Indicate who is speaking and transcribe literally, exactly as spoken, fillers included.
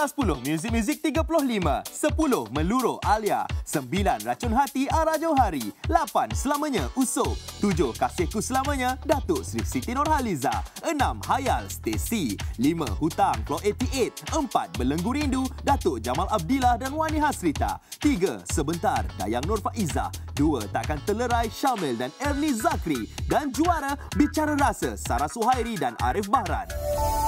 Speaker 1: Carta sepuluh, muzik-muzik tiga puluh lima. sepuluh, Meluruh Alia. sembilan, Racun Hati Ara Johari. lapan, Selamanya Usop. tujuh, Kasihku Selamanya Datuk Sri Siti Nurhaliza. enam, Hayal Stacy. lima, Hutang Claw lapan puluh lapan. empat, Belenggu Rindu Datuk Jamal Abdillah dan Wani Hasrita. tiga, Sebentar Dayang Nur Faizah. dua, Takkan Terlerai Syamil dan Ernie Zakri. Dan juara Bicara Rasa Sarah Suhairi dan Arif Bahran.